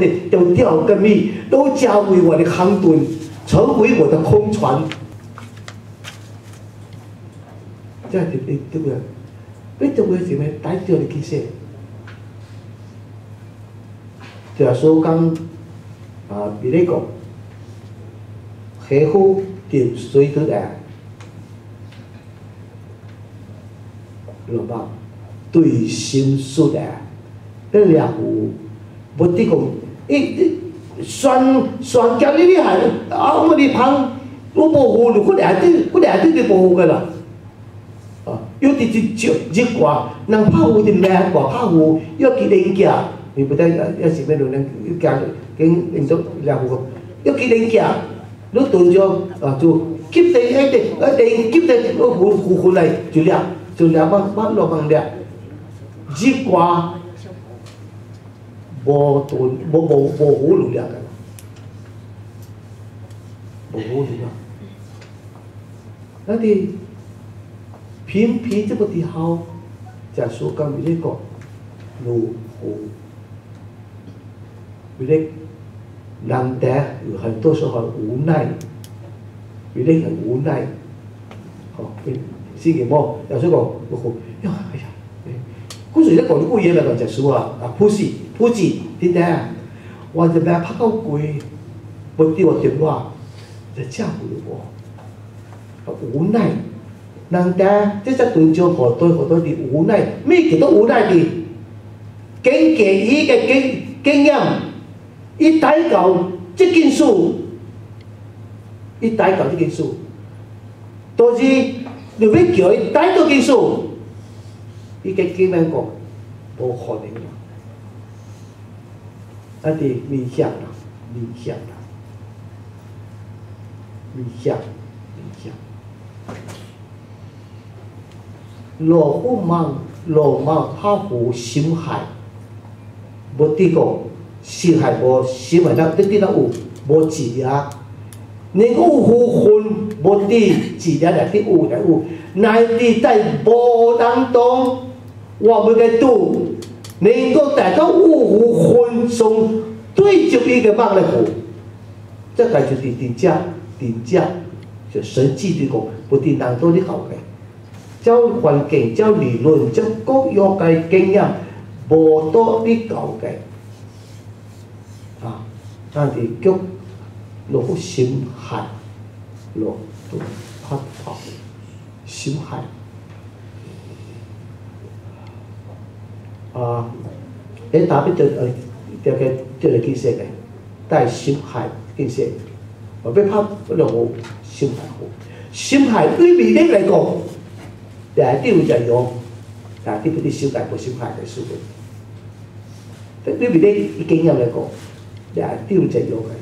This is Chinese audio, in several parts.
丢掉跟蜜，都加为我的航墩，成为我的空船。这样对不对？你做为什么带着你去说？就所讲比如讲，媳妇定水得来，老爸对心说来，那两户不得讲，船家你还我哋旁我保护了，我俩对就保护个啦。有啲就一挂，能怕有啲咩挂怕有，要佢零件，你不得要是咩路能讲跟做两户，要佢零件，你蹲咗就接地接地回来就两万落万两，一挂无蹲无好路两个，无好路啊，那啲。偏偏这个地方，就说讲这个路虎，这个难得有很多时候无奈，这个很无奈，是个么？有时候我哎呀，古时一讲古嘢嚟講就說普子點解啊？我就咩拍到貴，我啲我電話就真係無奈。人家即係對咗好多啲無奈，咩叫做無奈啲？經驗嘅經驗，一大嚿即件數，到時你要叫一大嚿件數，依個經驗講冇可能啦，一啲理想。羅馬怕湖心海，冇啲個心海冇心海得啲有冇字啊？你個湖混冇啲字啊，啲有，乃啲在波當中，我們嘅度能夠達到湖混中對住一個幫嘅湖，這個就是定價，就神蹟啲個，冇啲能多啲好嘅。照環境、照理論、照各樣嘅經驗，無多啲夠嘅，但係叫落心海，落到拍跑心海，你打俾就個建設嘅，但係心海建設，我俾拍落好心海好，心海對面啲嚟講。第一啲就用，但係啲嗰啲小弟冇小孩嘅書嘅，呢邊啲經驗嚟講，第一啲就用嘅。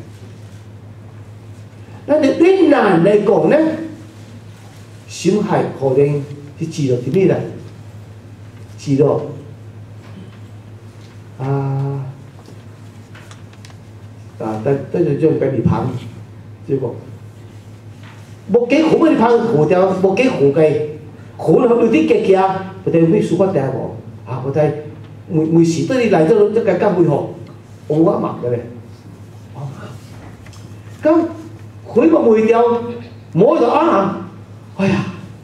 但係啲難嚟講咧，小孩可能啲知道啲咩啦，知道但係將俾你拍，即係講冇幾好嘅你拍糊掉，冇幾好嘅。可能有啲嘅嘢，我哋咩數法定我我哋每時都要嚟咗一個間會學，我一盲嘅咧。咁佢個梅掉摸到哎呀，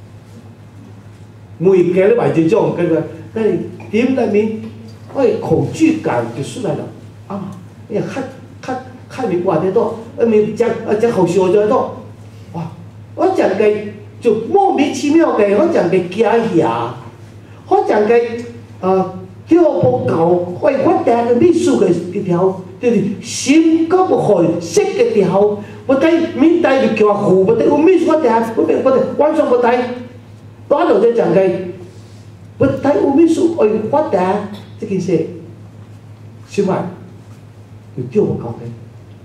梅嘅都圍住裝嘅，但係點裡面，恐懼感就出來了，你看你話得多，你講好笑咗多，我講嘅。就莫名其妙嘅，我講嘅假嘢，我講嘅跳步狗，我訂嘅秘書嘅條，就是心嗰個紅色嘅條，我睇面帶就叫糊，我睇我秘書我訂，晚上我睇，嗰度就講嘅，我睇我秘書我訂，這件事，小麥要跳步狗嘅，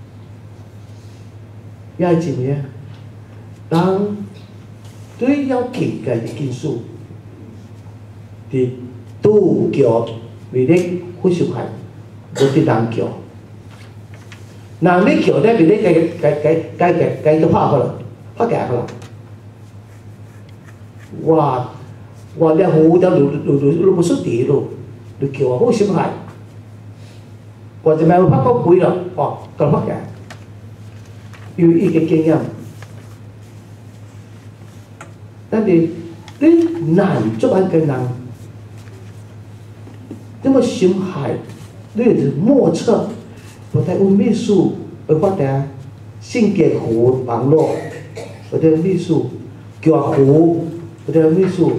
又係點樣？當對有奇嘅件事，啲都叫為你好小孩，冇啲人叫。嗱，你叫咧，俾你計到拍啦，拍架啦。哇！你好得路冇識地咯，你叫好小孩。 或者咪有拍到鬼咯，哦，咁乜嘅？要呢個經驗，但係你難做緊嘅人，那麼傷害，你係莫測，或者有秘書，或者性格好網絡，或者秘書腳好，或者秘書，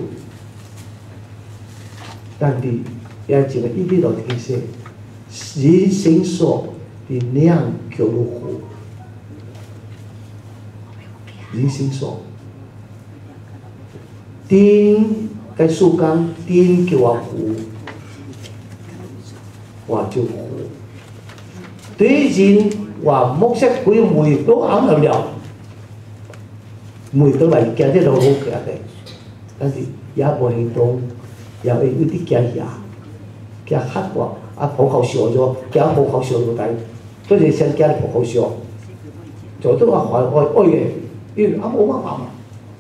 但係也只係一啲落去些。人生所的量叫如何？人生所，天嘅樹幹，天叫我苦，我就苦。對人話目色鬼梅都啱了了，梅都嚟行啲路好行嘅，但是也無行動，也會有啲驚嚇，驚嚇喎。啊，抱口笑咗，驚抱口笑到底，所以先驚抱口笑，就都話愛嘅，因啊冇乜辦法。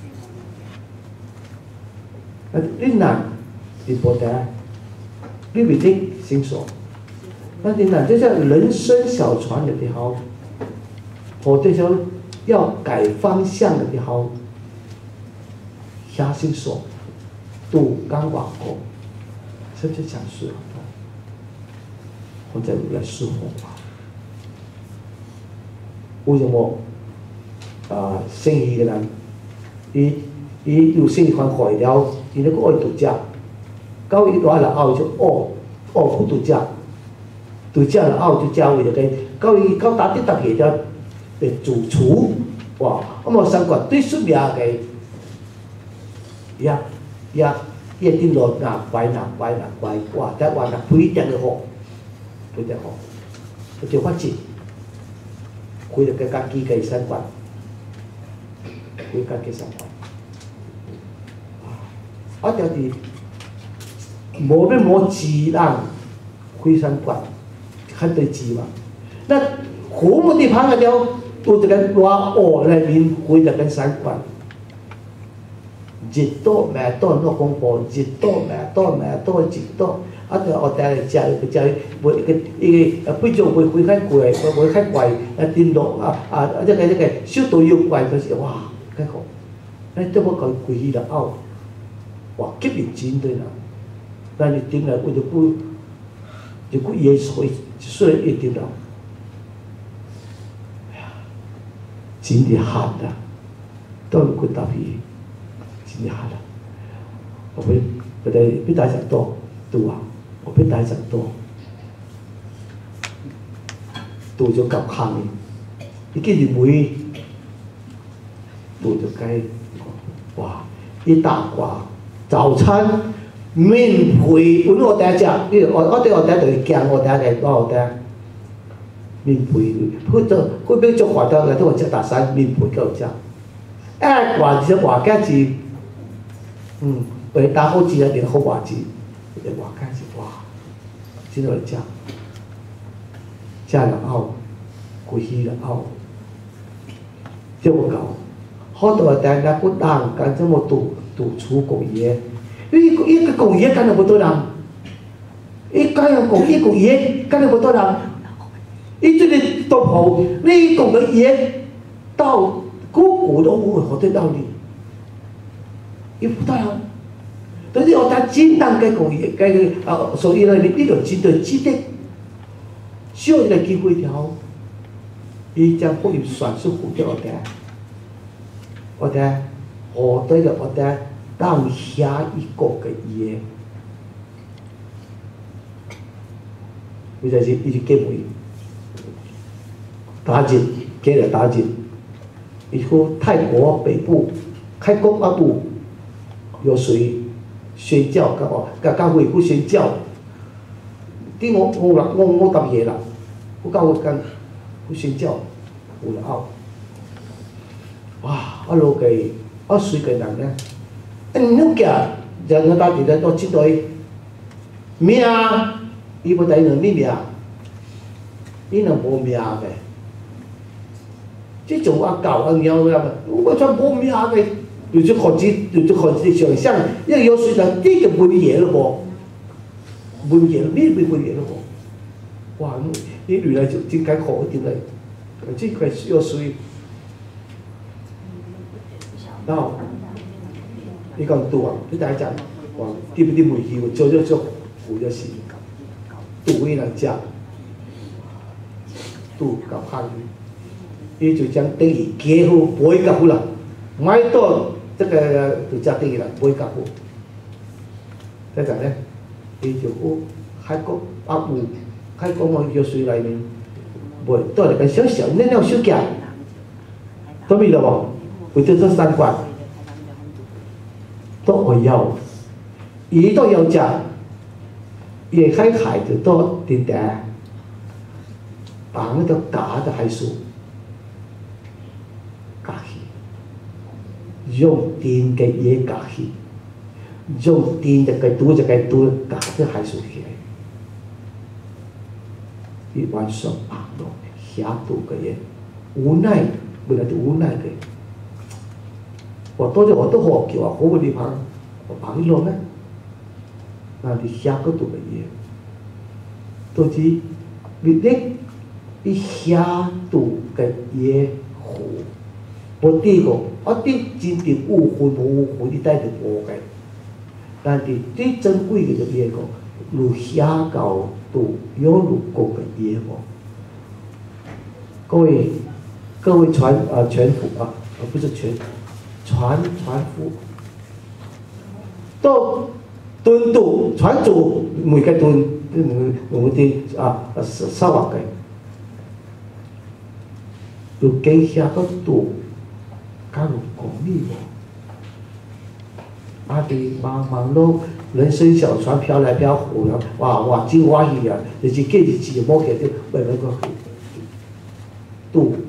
你難，你不得，你必定心所。那你難，就像人生小船的時候，或者說要改方向的時候，下心所，渡江往後，甚至講是。或者來釋放吧。為什麼生意嘅人，伊有生意款壞了，伊那個愛度假，到伊來了後就不度假，度假了後就加為咗佢，到打啲特別嘅主廚，哇！咁我生活最出名嘅，一啲落拿怪，哇！但話拿非常嘅好。非常好，佢就發展，佢哋嘅家己嘅生活，佢家己生活，我就係冇咩冇自然佢生活，很對自然。那好冇地方嘅就都這個話哦裏面佢哋嘅生活，越多咪多攞功課，越多咪多越多。啊！我哋就會比較會較貴，會較貴。電腦即個小到要貴嗰時，哇！幾好！都冇講貴啦，哦，哇！幾年錢對啦，但係點嚟我就嘢所以一點啦，真係慳啦，都唔會特別，真係慳啦。我哋比大隻多，對啊！我比大隻多，到咗夠慳嘅，你記住每到咗雞，哇！一大掛早餐麵皮，本我第一隻，我第一對鏡，我第一個我第一麵皮，佢俾做華德嘅都話食大山麵皮夠食，話就話家子，為打好字一定好話字。話開始哇，真係食了後，攰起了後，這麼搞，好多大家不當幹這麼多出工業，一個工業幹了不多人，一個工業幹了不多人，一這裡都好，你工業到個個都會學得到你，也不多人。但是我睇簡單嘅工業所以呢，呢度絕對值得，需要嘅機會條，伊將可以算是好嘅我哋對我哋當下一個嘅嘢，佢就係一啲機會，打擊，給了打擊，以後泰國北部、泰國北部有水。宣教教會去宣教，啲我答嘢啦，我教會跟去宣教，有啦哇！我老嘅，我水嘅人咧，你家人打電話都知道命，伊冇第二咩命，伊能冇命嘅，即做阿教阿娘咁，我真冇命嘅。有啲學子想象，因為有時就啲就半夜咯噃，半夜咩半夜咯噃， 哇，你原来就真艰苦一点嘞，这块要属于，然后你讲赌啊，你大家讲，哇，啲媒体做糊咗事，赌嘅人食，赌搞行业，伊就将等于结好买甲好啦，买到这个就只等于啦，买甲好，再就咧，伊就好海国啊有。海国我叫水内面，袂倒来个小小那了小件，懂未了无？为咗这三观，都会要，伊都要食，伊海海就到顶顶，把那个假的海水加去，用电嘅嘢加去，用电就嘅赌假的海水去。伊晚上绑落下肚个嘢，无奈，本来就无奈嘅。我多咗我都好叫啊，好个地方，我绑一落咩？那你下个肚个嘢，到时你你下肚个嘢好，我啲个，我啲真正有魂无魂，你带着无嘅，但是啲珍贵嘅嘢个，如下到。有入过个业务，各位全福啊，不是船夫，都蹲度船主每个蹲，我们的沙瓦个，就给下个度，加入公里喎，啲忙碌。人生小船飘来飘去啦，哇真欢喜啊！就是过日子冇起就为那个赌，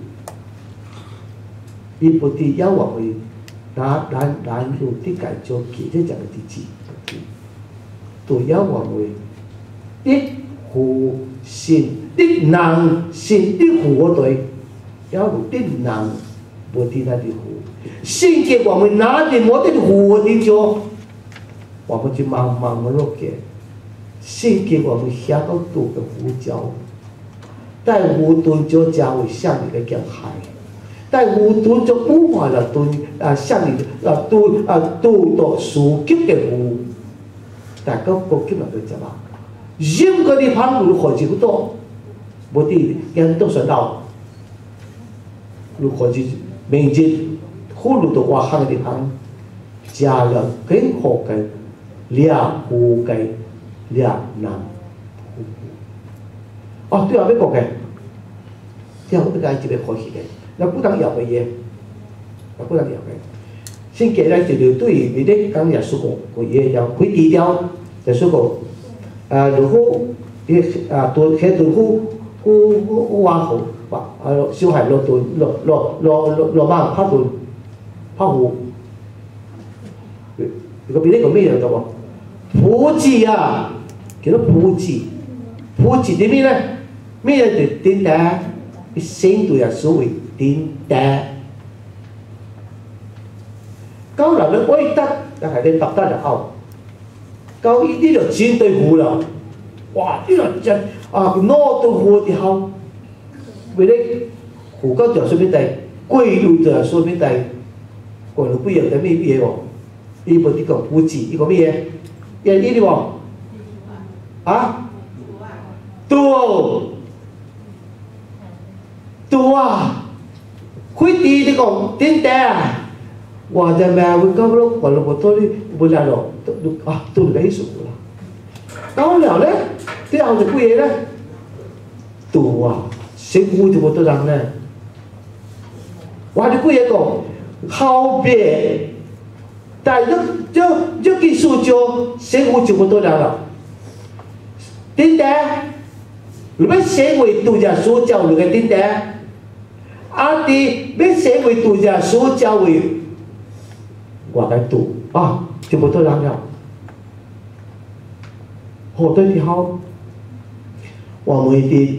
伊不啲有话会难有啲解做其他讲嘅日子，都有话会啲互信啲人信啲互对，有啲人无啲那啲互，信嘅话会哪啲冇啲互啲做。我们就慢慢的落嘅，圣经我们写到多嘅呼召，但无端就教会向你嘅惊害，但无端就不话了对向你都到属级嘅呼，但个国级那个怎么？任何地方如何就多，无啲人都想到，如何就明日呼噜到话行嘅地方，加了更好嘅。俩户嘅俩男，哦，对啊，要讲嘅，之後呢個係一個開始嘅，有不等有嘅嘢，有不等有嘅。聖經咧就對你啲講耶穌講個嘢有佢低調，耶穌講如果你對喺對好話好話小孩落對落班拍對拍糊，如果俾呢個咩嘢就喎？普及啊，叫做普及。普及啲咩咧？咩嘢就點解？你先對啊，所謂點解？高人嘅威德，但係你揼得就拗。高呢啲就戰對付啦，哇！呢個真攞到貨啲後，為你胡高就說邊第，貴路就說邊第，貴路不一樣嘅咩嘢喎？呢個啲個普及，呢個咩嘢？呢啲喎，啊？對啊，佢哋呢個點解啊？我在咩？我搞不落，我多啲不來咯，都嚟數啦。搞了咧，啲後就乜嘢咧？對啊，食糊就冇得人咧。話啲乜嘢講？後邊，但係一技術就食糊就冇得人啦。點解？你要社會度假所教育嘅點解？啊啲要社會度假所教育。我來讀啊，就冇得人了。好多時候，我們啲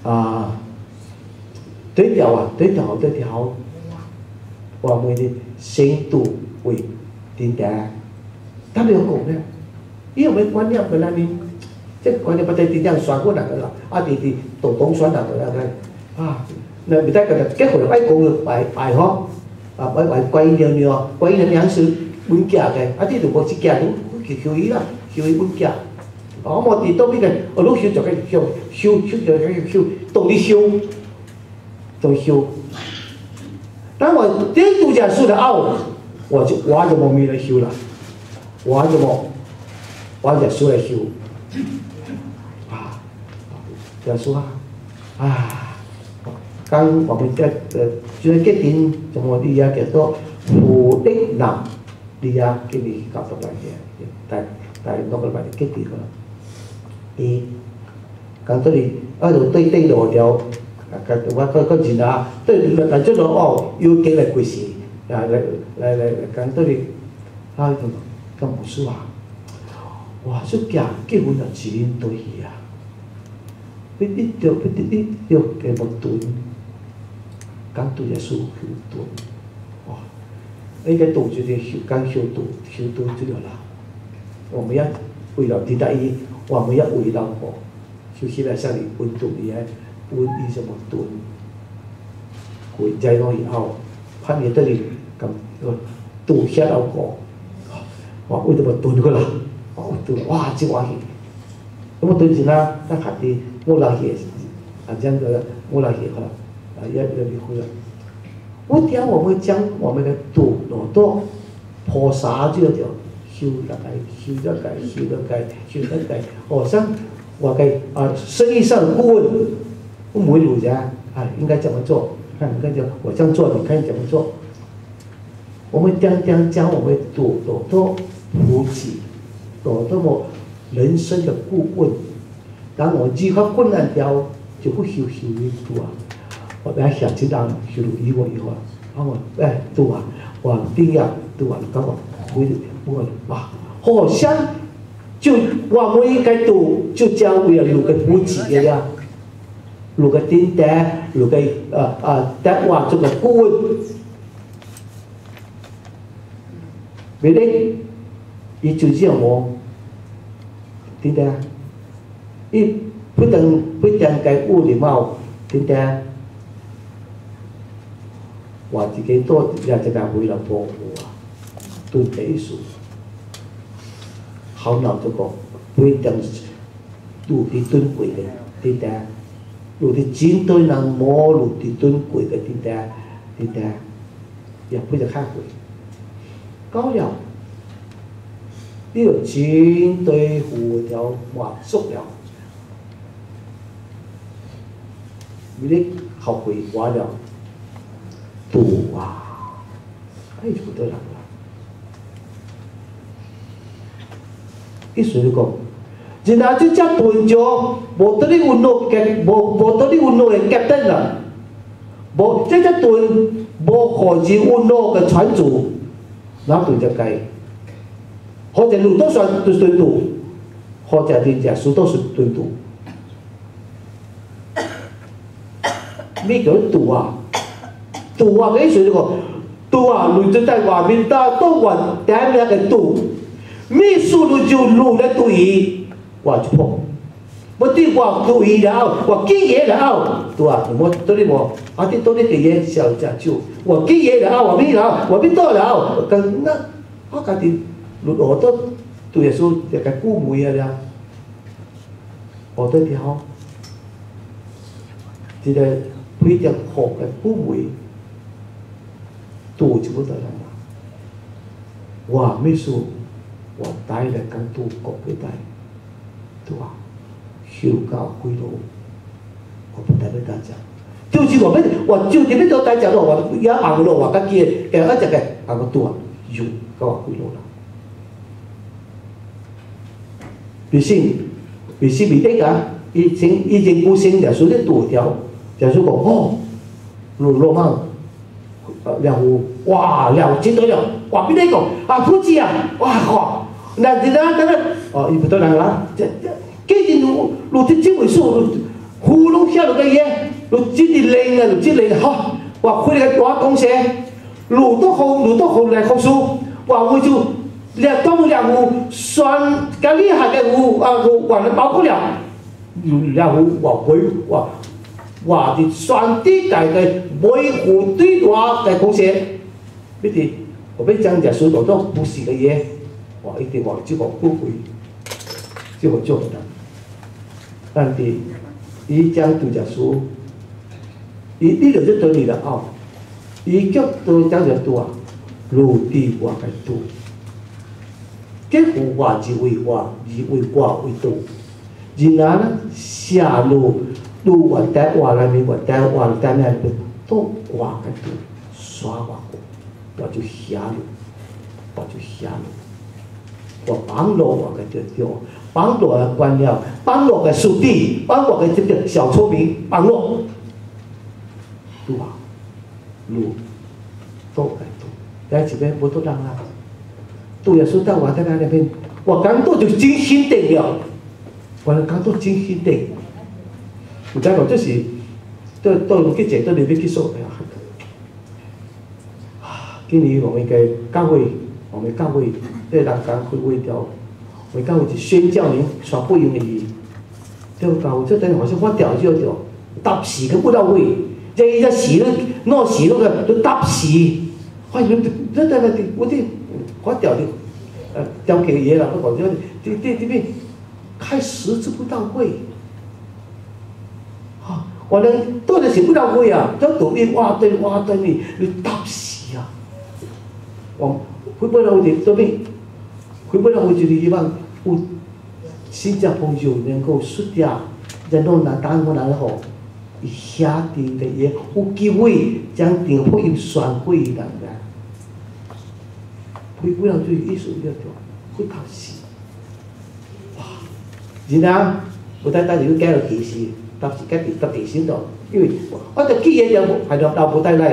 對調好多時候，我們啲深度會點解？他們有講咧，因為觀念本來面即关键不得真正选过人个啦，啊，伫道东选人个啦个，啊，那袂使个结婚爱讲个拜吼，啊，拜观音娘娘，观音娘娘是阮囝个，啊，你就无一囝，你去求伊啦，求伊阮囝。哦，我伫倒边个，哦，你修就去修就去修，到你修，就修。当我这度假树的后，我就冇咪来修啦，我就树来修。啊，就说啊，刚我们就是决定怎么你也叫做富的男，你也给你搞到来嘅，但那个来决定了。咁所以喺度對路條，我前啊，對但即係哦，要經歷故事，嚟咁所以啊咁無數啊，哇！出嫁結婚就錢對啊，你要嘅冇斷，咁對嘢數好斷，哇！呢個杜絕嘅咁修斷這個啦，我們要為了替代伊。我们要为人好，就起来向你温度伊温伊什么炖，回家拢以后，看你这里咁炖下老个，哇为什么炖过啦？哦炖哇真欢喜，那么炖时呢，那下啲我老爷啊这样的我老爷哈，啊也离婚了。我听我们讲我们的炖老多菩萨这条。修得改，好像我给生意上的顾问，我每路家应该怎么做？看你看讲，我这样做，你看怎么做？我们将我们多普及，多么人生的顾问，当我遇到困难掉，就会修一度啊！我来想知道修以后，我度啊，我定要度啊，咁我我哇，好像就我们应该读，就教为了录个普及的呀，录个顶带，录个带话做个顾问，别的，伊就这样我，顶带，伊不等该物礼貌，顶带，我自己多也这个为了保护啊，对艺术。好闹这个，不一定路的尊贵的对待，路的真对人摸路的尊贵的对待，也不得开会。高了，呢個真對胡條話足了，你啲後悔話了，度啊，哎就不得了。意思就講，然後即只伴咗無得你運動嘅，無得你運動嘅夾得啦，無即只段無何止運動嘅傳主，那段就計，或者路多算對度，或者啲只數多是對度，咩叫度啊？度啊嘅意思就講，度啊，路就在外面打都揾點樣嘅度。秘書路就路來對伊，我就碰，我對我對伊了，我記嘢了，對啊，我對你我，啊啲對你嘅嘢小隻就，我記嘢了，我咪了，我咪多了，咁那我家己路我都對耶穌一個顧妹啊啦，我對啲好，一個非常好嘅顧妹，度就不得了，哇秘書。我帶嚟緊都國嘅帶，對吧？修教歸路，我不帶俾大家。就是我就點樣都大家咯，我也行路，我自己一隻嘅行多有教歸路啦。必須未得㗎，以前古先就數啲多條，就數講哦，路嘛。了哇了真多了，哇比那個啊普及啊，哇好，那哦，伊不得人啦，既然路啲這回數，糊弄下路嘅嘢，路真係靚啊，路真靚好，哇佢哋嘅話講寫，路都好嚟學數，哇我就连动了有酸较厉害的有完了包括了，了有我的酸地界的维护对外的贡献，你哋我被讲讲所有都不是嘅嘢，我一定往这个不会，这个做不到。但是，伊讲杜家书，伊就对你了哦，伊叫都讲着多啊，陆地我嘅多，结果我是为我，是为我为多，然后呢下路我带我来面，我带我带那个都我嘅多，刷我过，我就下路，我帮助我嘅就丢。帮助嘅官僚，帮助嘅屬地，帮助嘅這個小聰明，幫助，都好，路都係都，在這邊我都讓啊，都也說到我在那邊，我剛到就真心定了，我剛到真心定，唔知道這是都去解，都你別去說，哎呀，今年我們嘅教會，對人講會為掉。我教會是宣教人所不用的嘢，對教會這等好像我掉就掉，搭時佢不到位，即係一時都攞時嗰都搭時，哇！你真係我掉的掉嘅嘢啦，我講這邊開十字不到位，啊！我哋多的是不到位啊，都讀啲哇對你搭時啊，我會不到位這邊。會不會我覺得希望有新加坡有能夠出掉，然後拿單我拿好，下地的嘢有機會將政府要算回來嘅，會不會就意思要做，會考試，哇！然後我帶你去加入地市，搭地先度，因為我哋幾嘢有係兩道不帶嚟，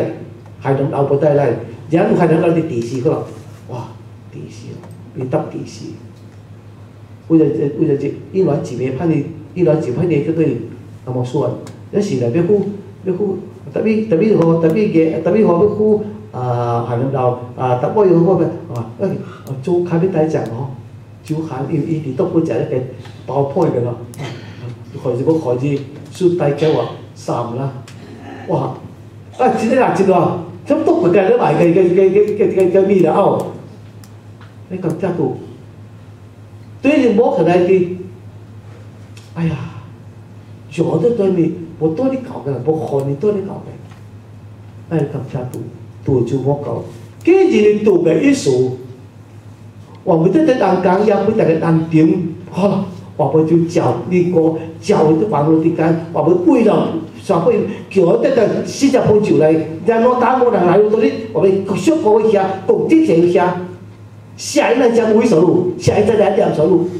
然後係兩道啲地市嗰度，哇！地市。你搭地市，為了這一亂幾枚判你嗰對那麼算，有時嚟要特別好要呼係咁鬧特別要嗰個做咖啡大獎哦，做下伊都不就一個爆破嘅咯，開始輸大獎話3啦，哇！真係難接喎，咁都唔計得埋嘅咩啦哦。你咁加到，對你冇可能嘅，哎呀，有的對你我多啲搞嘅，我學你多啲搞嘅，哎咁加到，就冇搞，既然你做嘅一數，我們得當講也會大家當點，我們就教呢個教啲網絡啲間，我們背了，所以叫得個新加坡就嚟，然後打我哋嚟到啲，我們學過一下，共進行一下。下一站將會收入，下一站2點收入。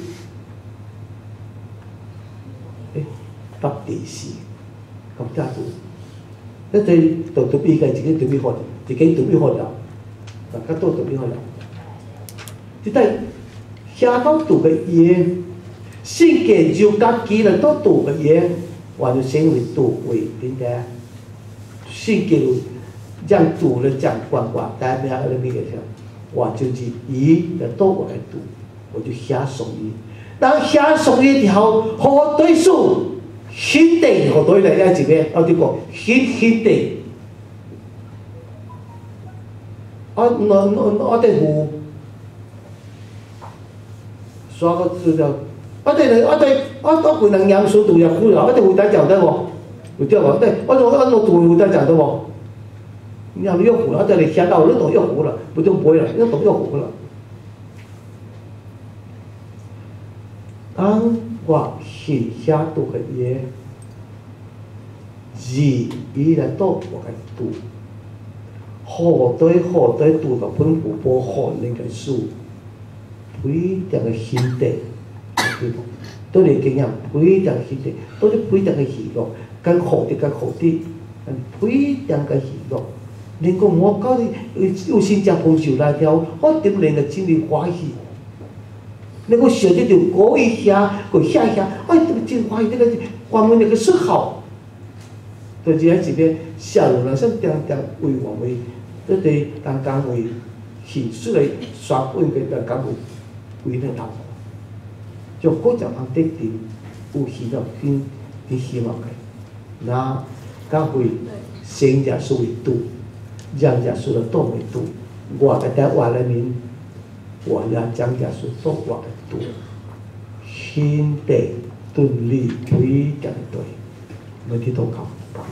搭地市咁加到，一對到邊個自己對邊學，自己對邊學了，大家都對邊學了。即係下到讀嘅嘢，先嘅就家己嚟都讀嘅嘢，我就先會讀為點解？先嘅讓讀了講慣，但係咩喺邊個上？我就是以的多我來讀，我就下送伊。當下送伊之後，好對數，肯定好對嚟一字咩？我哋講肯定。我哋湖，所個就我不能讓數讀入去啦，我哋湖底就得喎，湖底喎，我讀湖底就得喎。你要越湖了，這裡下到那懂越湖了，不就不會了，那懂越湖了。當我去下讀嘅嘢，伊嚟到我嘅讀，好對讀個本古波好那個書，非常嘅肯定，對你經驗非常肯定，對你非常嘅喜樂，更好啲，非常嘅喜樂。你講我搞啲有新加坡就來條，我點令個真係歡喜。你個小弟就過一下，下，哎，真歡喜，那個我們那個是好。對住喺這邊，小人生點為我們，對當為形式的双运嘅就咁會呢頭，就嗰就行的點有希望啲希望嘅，那教會聖耶穌為主，讓耶穌的道為主，我嘅在話裏面，我要將耶穌當我嘅主，獻地敦理歸人對，我哋禱告。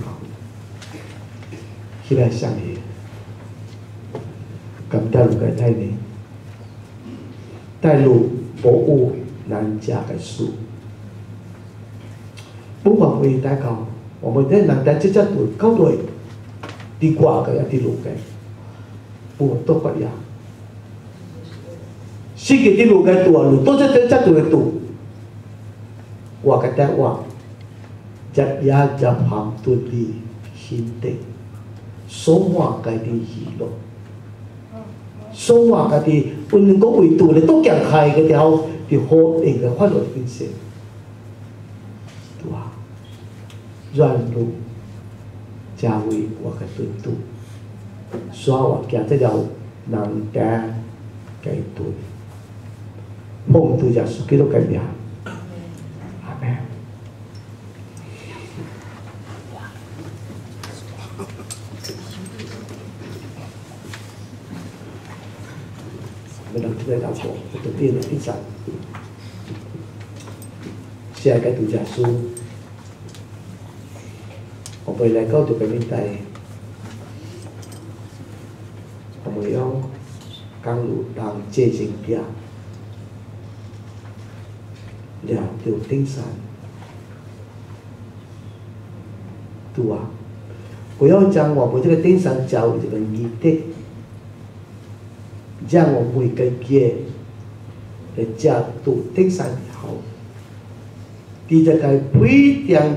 期待上帝，感謝你嘅帶領，帶路保護難家嘅事。不管為大教，我們在難家即係對高對啲掛嘅一啲路嘅，不過都不一樣。世界啲路嘅多路，都係對多。我嘅答話，一也就行到啲獻地。所話嘅啲娛樂，所話嘅啲半個維度咧都強係嘅條條可能嘅快樂變成，對吧？讓路教會我嘅對度，所以我講這條難得嘅對，奉主耶穌基督嘅名，阿門。我哋今日講過，就變咗第三。下一個主耶穌，我們來到這個年代，我們要講入當接近點，了到頂山，對啊，不要將我們這個頂山教這個儀式。讓我每個月嚟加到頂山以後，第這個非常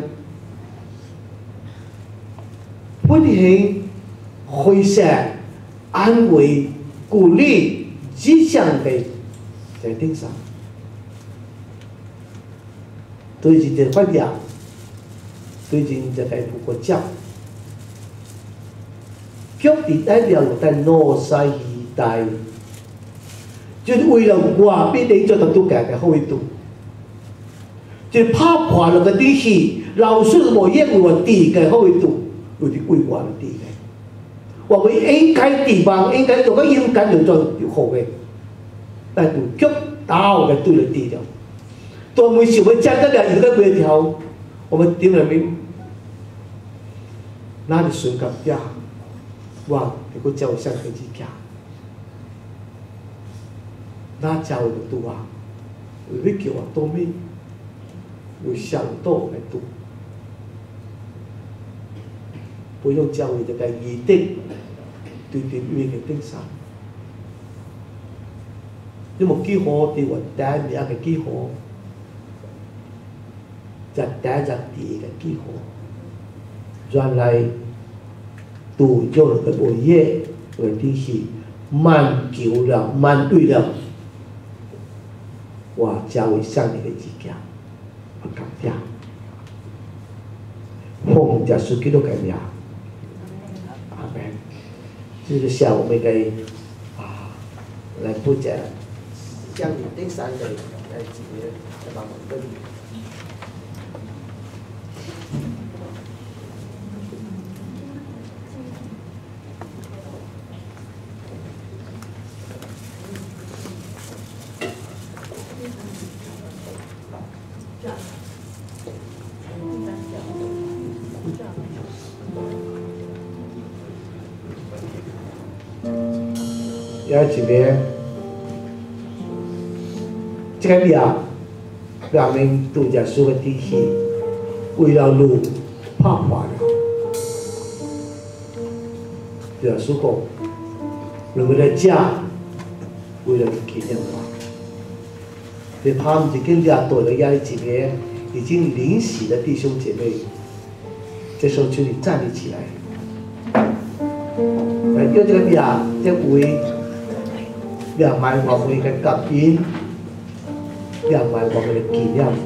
回想、安慰、鼓勵、吉祥的在頂山，最近這發表，最近這個不過教，腳底代表我在諾西一帶。就是為了我必定做到都改嘅好一度，就怕破了個底氣，老師我也為我地嘅好一度，有啲為我嘅地嘅，我們應該地方應該做個應該就做好嘅，但係腳打嘅對了地咗，當每時我將得了一個規條，我們點嚟明，那你選個呀，哇，你個教相佢自己。那教育的多啊，為叫我多咩？為想多來多，不用教育這個一定對越嘅頂山，因為幾好對我帶嚟嘅幾好，就帶着地嘅幾好，原來都做了個作業，為的是滿久了，滿對了。我教會上帝的指教，我感謝，奉耶穌基督嘅名，阿門。就是下午每個來布置，向你頂山的來指來幫忙跟。要這邊，這個表明杜家書嘅底氣，為了路怕壞了，杜家書講，為了家，為了紀念我，對他們就更加多了壓力。這邊已經臨死的弟兄姐妹，這時候求你站立起來，來叫這個這位。兩埋我們嘅感恩，兩埋我們嘅紀念。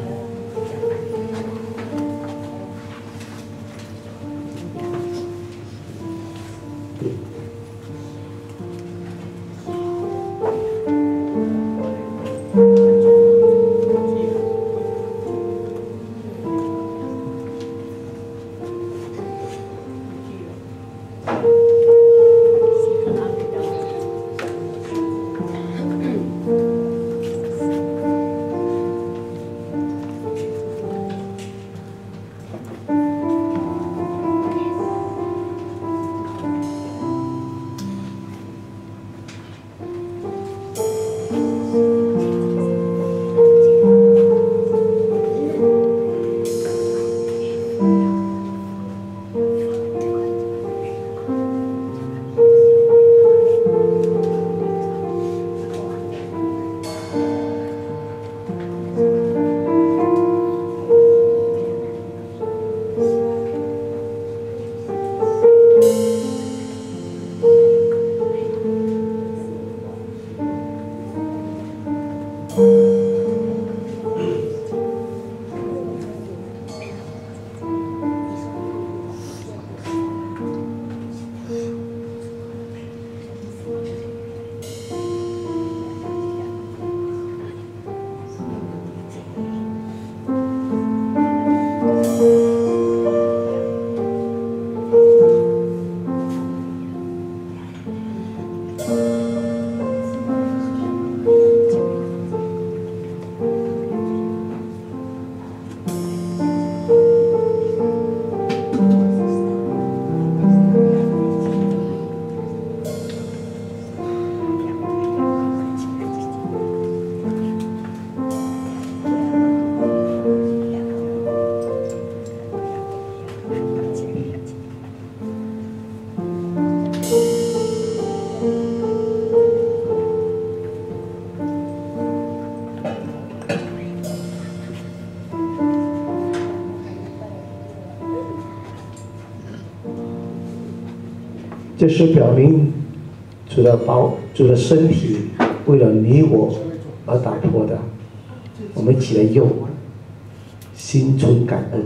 这是表明主的身体为了你我而打破的。我们一起来用，心存感恩。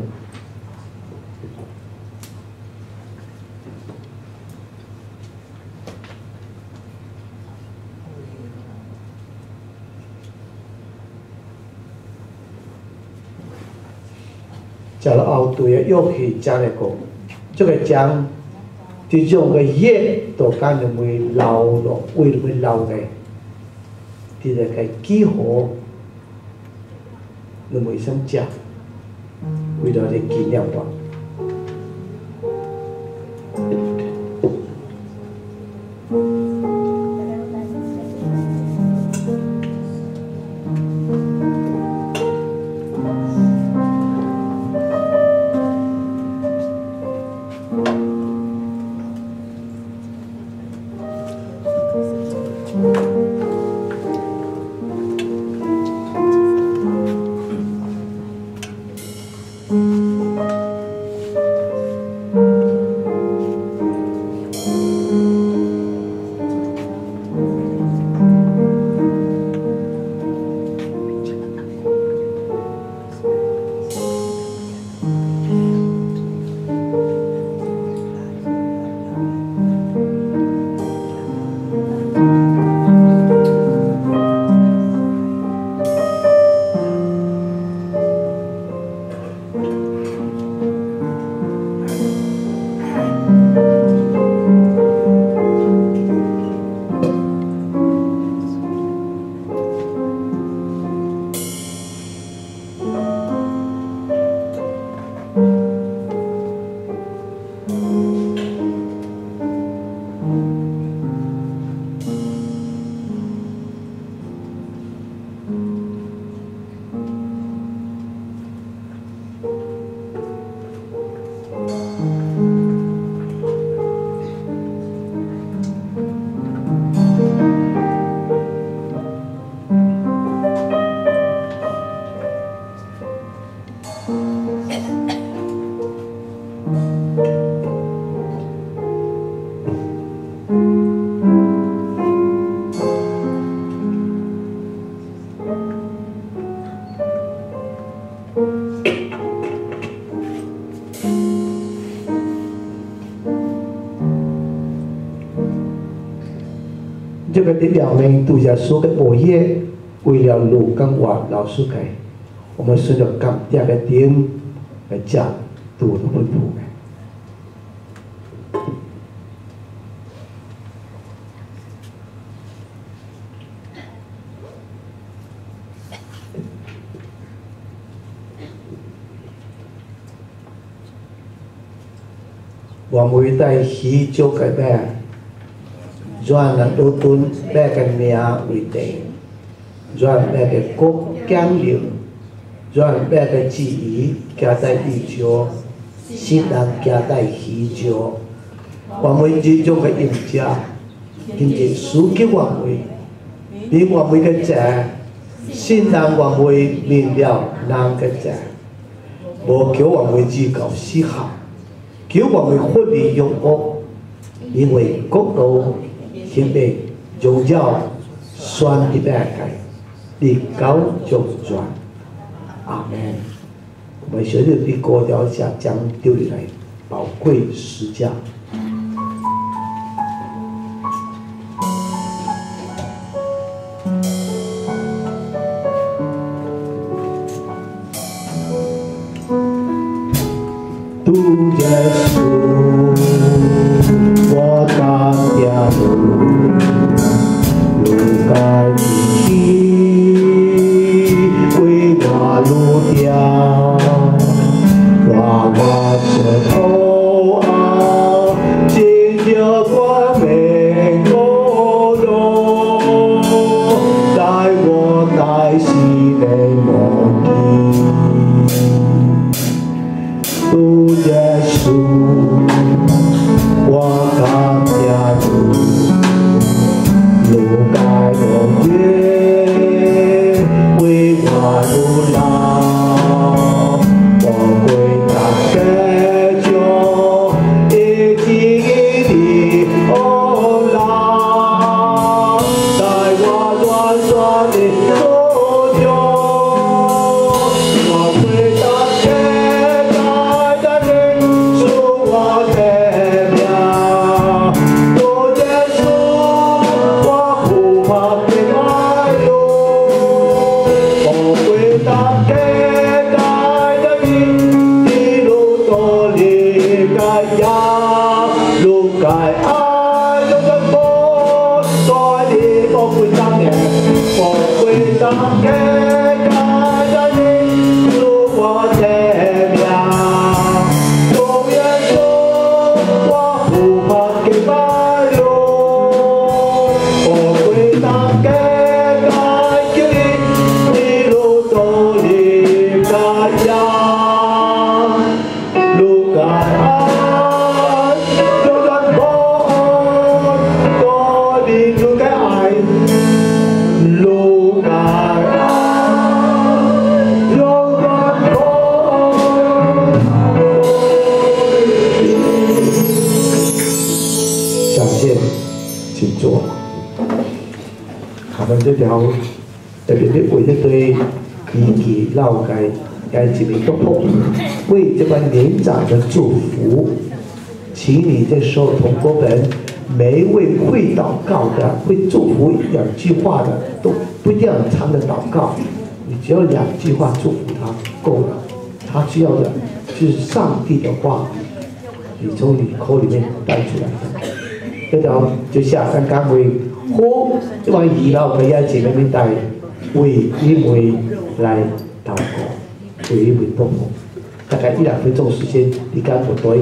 食了后，对个药气食来讲，这个将这种个业都干认为流落，为什么流呢？这个几何，认为想食，为了来纪念我。这个的表明杜耶稣的学业为了路跟我老师给，我们随着感第二个点来讲读的恢复的。 我每代喜祝个咩，转人都敦咩个名为定，转咩个国讲究，转咩个记忆加在地球，新人加在喜祝，我每这种个人家，今日书记我每，比我每个者，新人我每明了人个者，无叫我每只搞思考。叫我们活力用恶，因为国度、天命、荣耀、选的大概，历高中转。阿门。我们学的第高调下将丢来宝贵实价。主耶稣，我感谢路该你为我路掉，让我这头啊，今朝光明高楼，带我带心的梦境。主耶稣，我感谢主，路该我约为我路老，我归他给救，一起的哦啦，在我短短的途中，我归他给。这条特别的为这对年纪老界该一名祝福，为这班年长的祝福，请你这时候同工们，每一位会祷告的、会祝福2句话的，都不一定要长的祷告，你只要2句话祝福他够了。他需要的就是上帝的话，你从你口里面带出来的。这条就下山岗位。好，这位二老嘅一前面帶為因為來禱告，為因為禱告，大概1-2分鐘時間，你敢不對？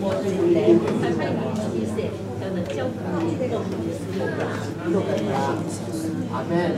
阿门。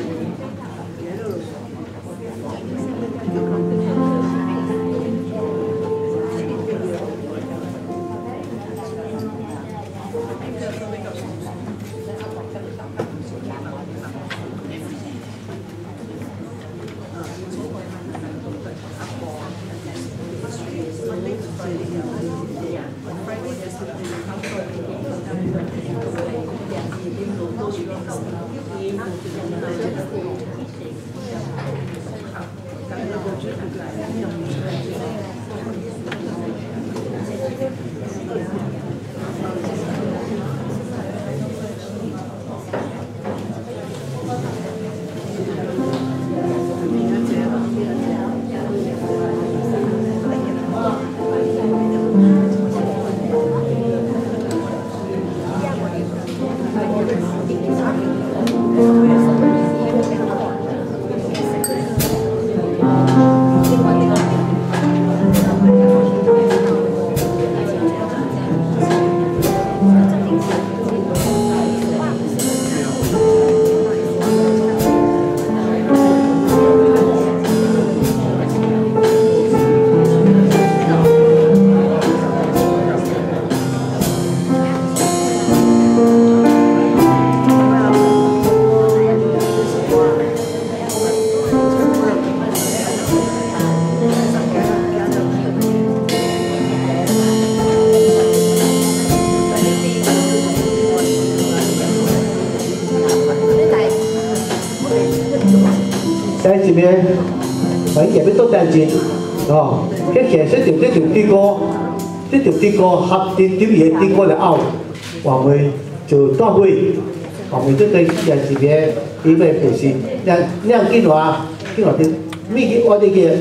在这边，反正也要做代志，哦，迄其实就这条地歌，这条地歌合啲嘢地歌嚟拗，话会就到位，话会这对在这边因为就是，两句话啲咩叫我哋嘅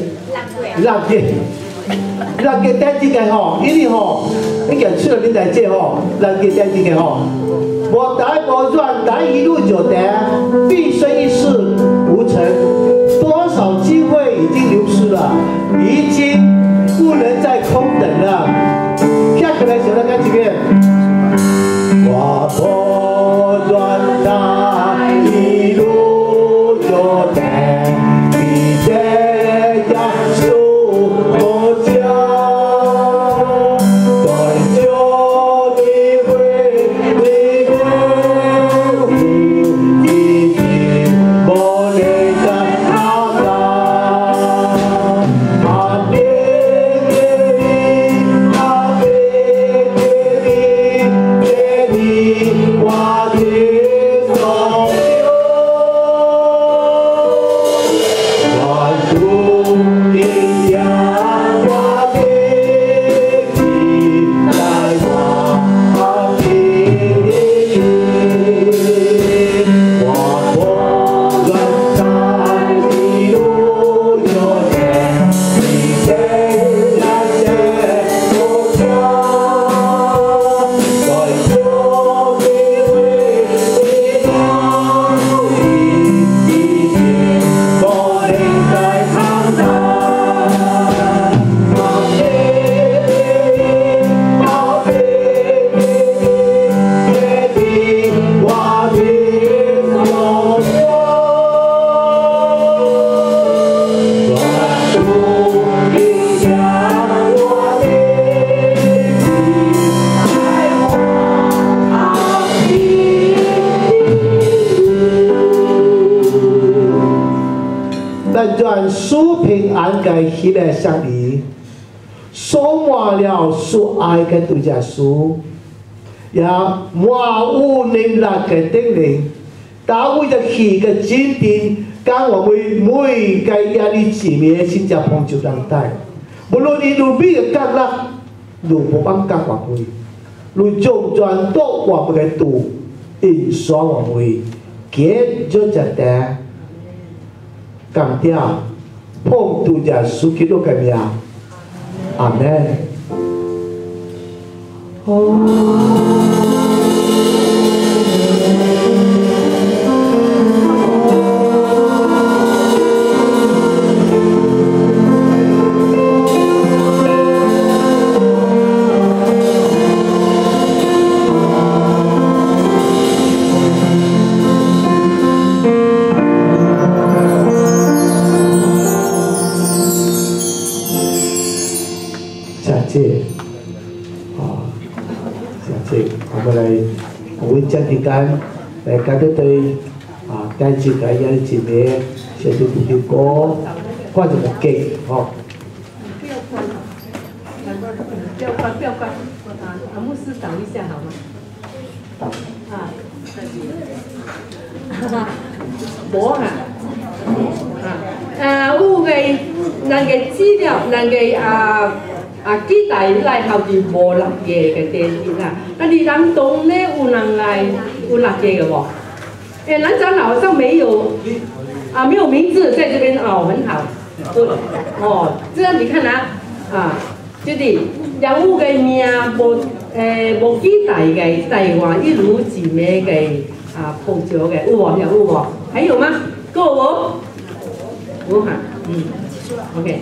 垃圾代志嘅吼，呢啲吼，你讲出嚟你代志吼，垃圾代志嘅吼，我大我软难一路走的，毕生一事无成。 多少机会已经流失了，已经不能再空等了。下个来想到看几遍。我不转那一路走的，比这家属不交，短久的会离别，已经不能再。 愿主平安嘅喜乐相离，充满了主爱嘅度假书，也满有能力嘅叮咛，打为着喜嘅坚定，将我们每个压力前面嘅新加坡就等待，无论你路边嘅角落，路不帮角我们，路中转到我们嘅度，印刷我们，结就只的。 感谢奉主耶稣基督嘅名，阿門。 对，我们来我们将时间来跟着对介绍介绍一个小弟弟的歌，换一个歌哦。 不要关，牧师等一下好吗？无有个咱个资料，咱个期待来后就无6个嘅电视啦。但是咱东呢有人来有6个嘅无？咱长老好像没有没有名字在这边哦，很好。这样你看就是有个名无期待嘅台湾一如一美嘅葡萄嘅有无？还有吗？够无？有OK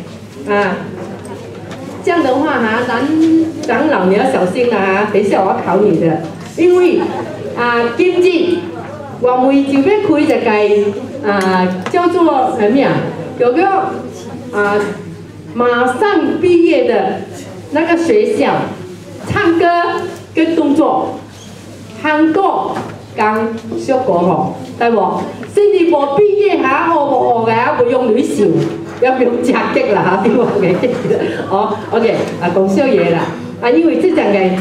这样的话咱长老你要小心啦等一下我要考你的，因为今日我们就要开一个叫做什么呀？有个马上毕业的那个学校，唱歌跟动作，韩国跟小国吼，对无？甚至无毕业学无不用旅行，要不用加急啦对无？OK， 讲笑嘢啦，因为这种嘅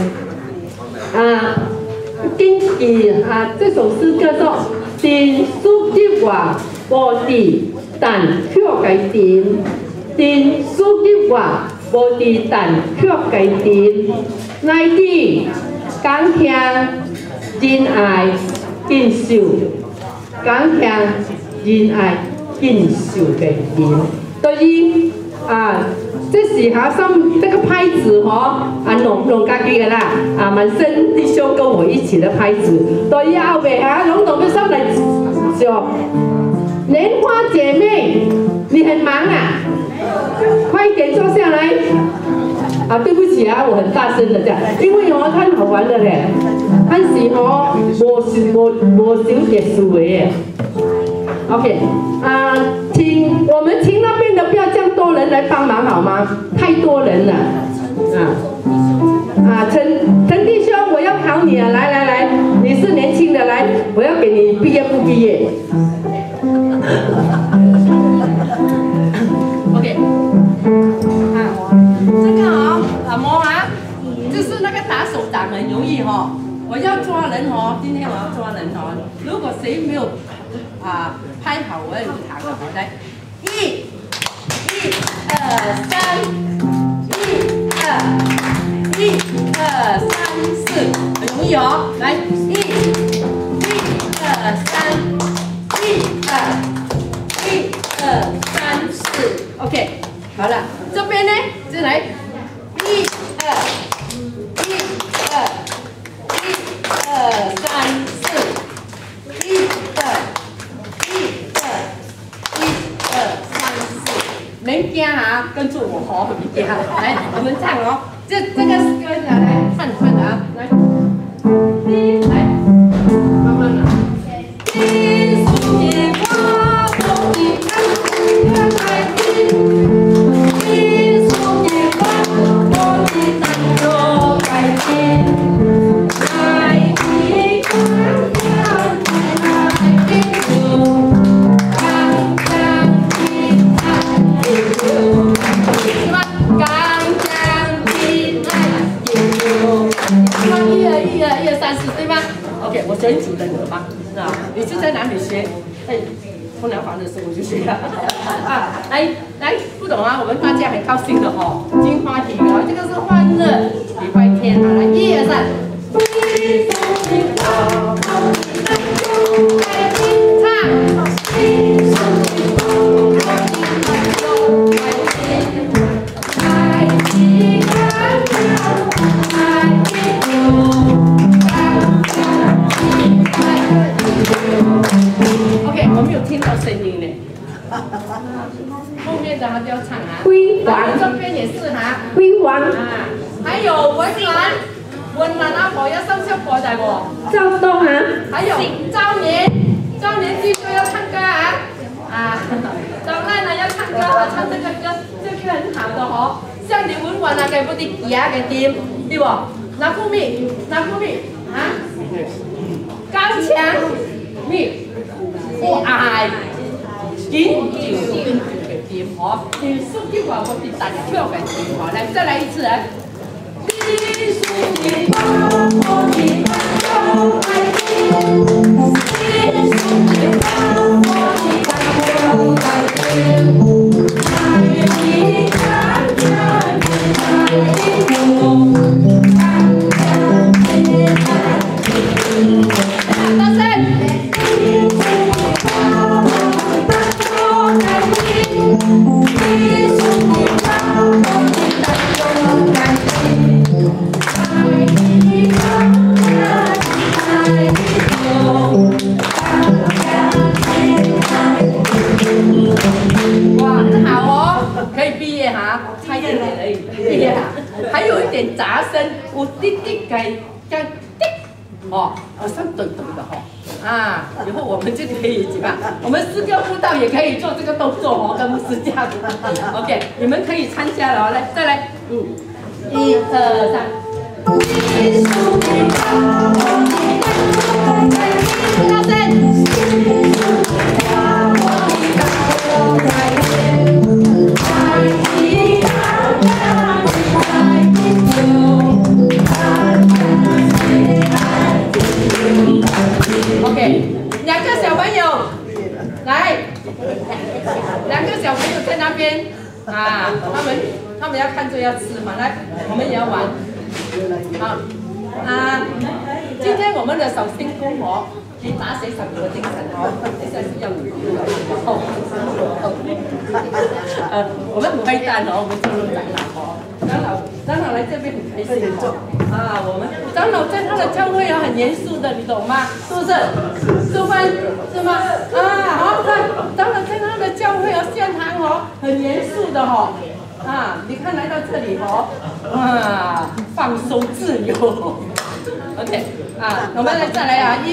根据这首诗叫做“电书的话，我哋但却改变；电书的话，我哋但却改变。乃啲感听仁爱敬受，感听仁爱敬受嘅人，所以这是这个拍子弄家己的啦，满身弟兄跟我一起的拍子，所以后面拢同佢上来说，莲花姐妹，你很忙快点坐下来。对不起我很大声的讲，因为太好玩了嘞，但是无少结束的。OK， 我们请那边的不要这样多人来帮忙好吗？太多人了，陈弟兄，我要考你来，你是年轻的，来，我要给你毕业不毕业？OK， 这个就是那个打手掌很容易我要抓人今天我要抓人如果谁没有拍好我也不弹了，来，1、2、3，1、2、3、4，很容易来，1、2、3，1、2、3、4 ，OK， 好了，这边呢，再来，1、2、3、4，1、2。没惊跟住我没惊。来，我们唱这个歌来唱的来，来，慢慢的。天树叶花，我的蛋要开心。天树叶花，我的蛋要开心。来听歌谣，来听歌。1、2、3、4，对吗 ？OK， 我选主人格吧，你是在哪里学？冲凉房的时候就学了。来，不懂我们大家很高兴的金花体这个是欢乐礼拜天来1、2、3。OK， 我没有听到声音呢。后面的就要唱辉煌，这边也是辉煌还有文兰阿婆要上小婆的赵东还有赵年据说要唱歌赵赖呢要唱歌唱这个歌，这个很好的像你文玩给不的吉嘅店，对不？ 拿副密啊，刚强密，我爱紧点好，你书记话我哋大家跳嘅点好，来再来一次啊！你书记话我哋跳爱听，你书记话我哋跳爱听，爱你看看爱你我。大声！哇，很好哦，可以毕业哈，差一点点而已，毕业哈，还有一点杂声，我滴滴该滴。哦，像对对的哈，啊，以后我们就可以怎么样？我们私教辅导也可以做这个动作哦，跟牧师这样子。OK， 你们可以参加了，来，再来，1、2、3。大声。OK， 两个小朋友，来，2个小朋友在那边啊，他们要看着要吃嘛，来，我们也要玩，好啊，今天我们的手辛苦哦，你打死10个精神哦，这是要努力的我们不会蛋哦，我们进入长老哦，长老来这边很开心哦。啊，我们长老在他的教会啊很严肃的，你懂吗？是不是？淑芬是吗？啊，好，看长老在他的教会哦，献堂哦，很严肃的哦。啊，你看来到这里哦，啊，放松自由。OK， 啊，我们再来啊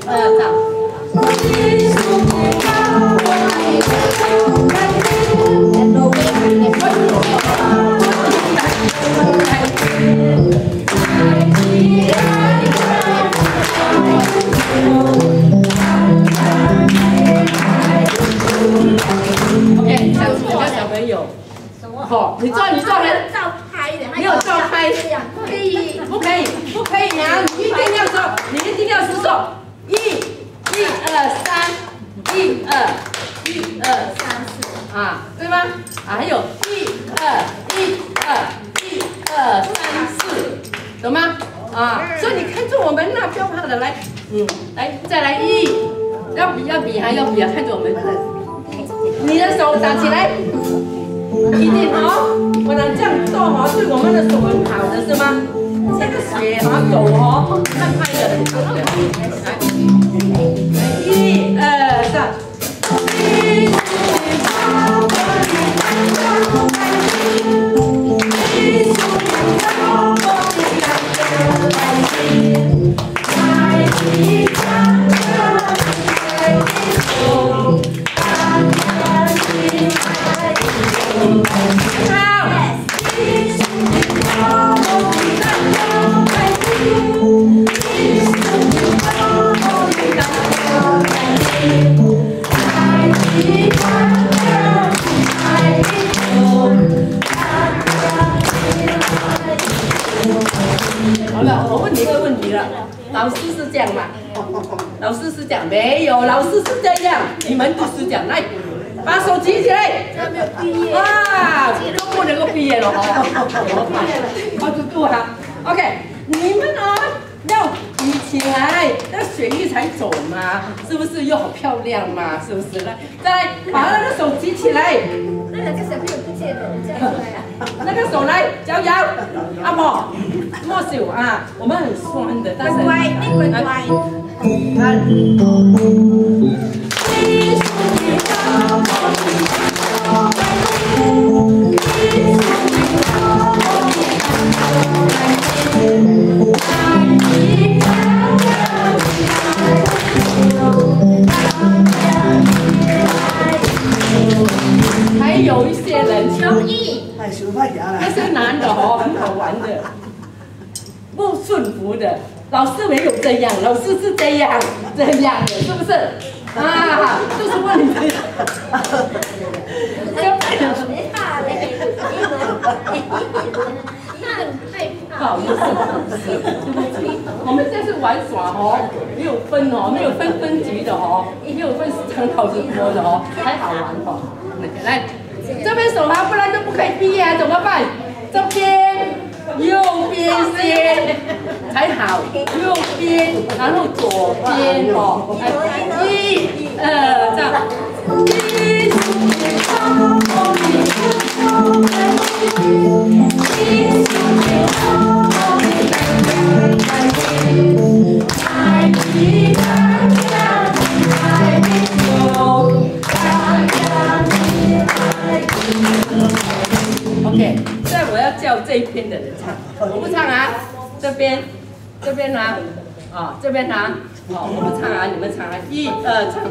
，1、2、3。OK， 小朋友，好，你照人照拍的，没有照拍，不可以呀！你一定要数手，1、2、3，1、2、1、2、3、4，啊，对吗？啊，还有1、2、3、4，懂吗？啊，所以你看着我们那不要怕的，来，来，再来1，要比还要比啊，看着我们，你的手打起来。一定哦，不能这样做哦，对我们的手很好的是吗？这个血走哦，看拍的很好的。1、2、3。好了，我问你一个问题了，老师是这样吗？老师是讲没有，老师是这样，你们都是讲来，把手举起来。还没有毕业。哇，都不能够毕业了哦。好，嘟嘟哈 ，OK， 你们啊要举起来，那血液才走嘛，是不是？又好漂亮嘛，是不是？来，再来把那个手举起来。那2个小朋友不见了，这样出来啊。那个手来摇摇，阿莫手啊，我们很酸的，但是乖，你乖乖。还有一些人秋意，那是男的哦，很好玩的。木顺的，老师没有这样，老师是这样的，是不是？啊，这是问题。不好意思，我们这是玩耍哦，没有分哦，没有分分级的哦，没有分长考直播的哦，还好玩哦。来，这边手哈，不然就不可以毕业啊，怎么办？这边右边先才好，右边，然后左边哦，一、二，这样。OK， 现在我要叫这一篇的人唱，我不唱啊，这边拿，啊，这边拿，好，我不唱啊，你们唱啊，一、二，唱。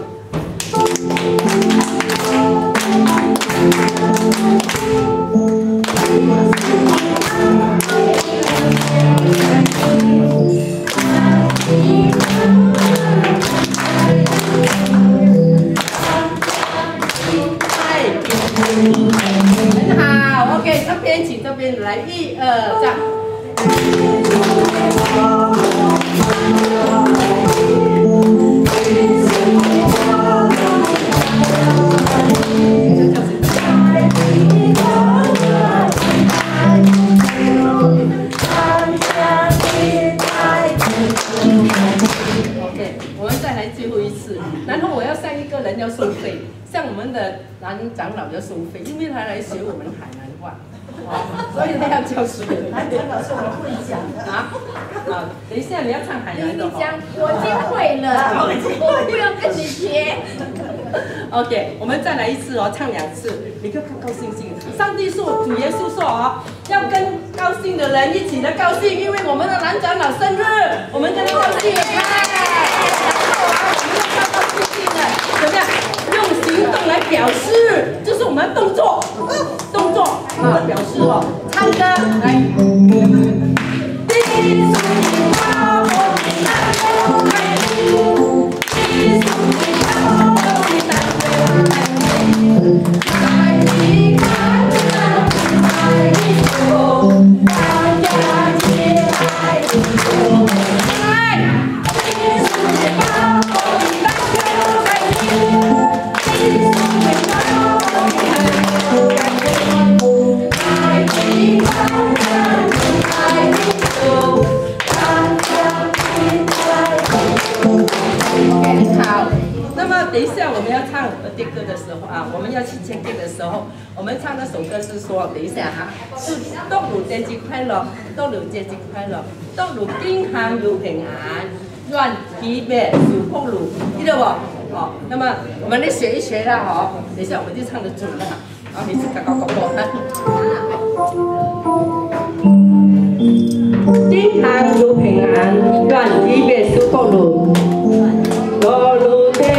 很好 ，OK， 这边请这边来，一、二，这样。OK， 我们再来最后一次，然后我要上一个人要收费，像我们的男长老要收费，因为他来学我们海南话。所以他要教水。海南老师我会讲啊，等一下你要唱海南的。你讲，我已经会了，我不用跟你学。OK， 我们再来一次哦，唱2次，你看高兴兴。上帝说，主耶稣说哦，要跟高兴的人一起的高兴，因为我们的男长老生日，我们跟他高兴。然后我们要高高兴兴的，怎么样？用行动来表示，这是我们的动作。啊，表示哦，唱歌来。等一下我们要唱儿歌的时候啊，我们要去签歌的时候，我们唱那首歌是说，等一下哈，是祝你节日快乐，祝你节日快乐，祝你健康又平安，愿喜悦受福禄，记得不？哦，那么我们来学一学啦，哦，等一下我们就唱得准了，啊，每次搞搞搞搞哈。健康又平安，愿喜悦受福禄，祝你。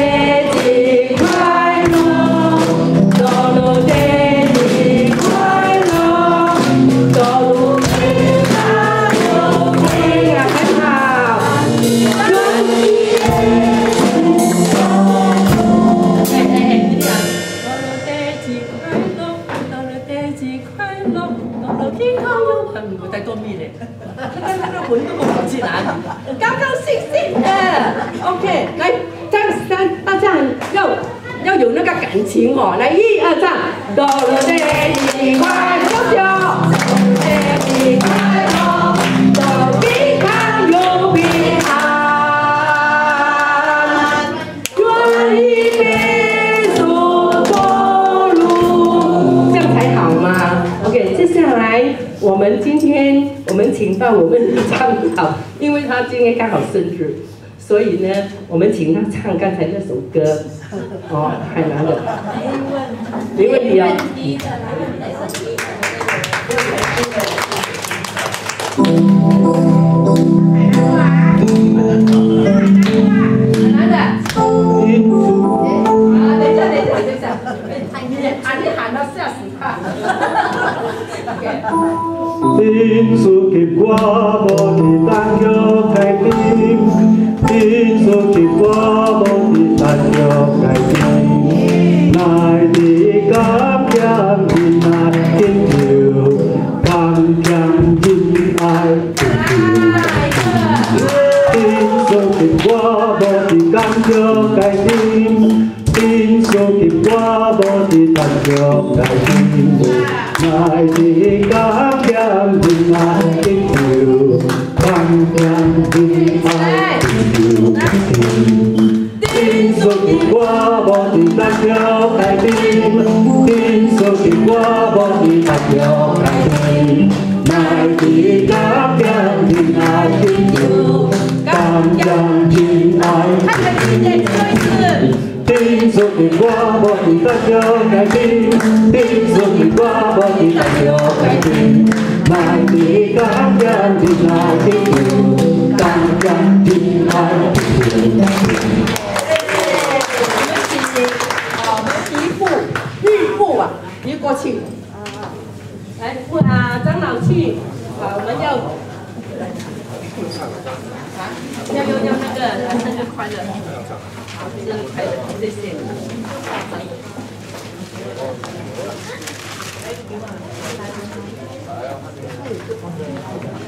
再多米嘞，那个魂都跑去哪里？高高兴兴的 ，OK， 来，大家要有那个感情哦，来1、2，唱，祝你节日快乐，祝你快乐，祝健康又平安，愿一辈受福禄，这样才好嘛。OK， 接下来。我们今天请到我们的长老，因为他今天刚好生日，所以呢，我们请他唱刚才那首歌，哦，海南的，没问题哦。海南的，等一下，你喊到吓死他。OK。 天书结果无地当约。 的我无伫感觉改变，真属的我无伫感觉改变。爱的感染平安的流，感染平安的流。真属的我无伫感觉改变，真属的我无伫感觉改变。爱的感染平安的流，感染平安的流。天属的我无伫感觉改变，天属的我无伫感觉改变。爱的感染平安的流，感染平安的流。 我们一步玉步啊，移过去。来，长老去，我们要那个生日快乐，好，生日快乐，谢谢。来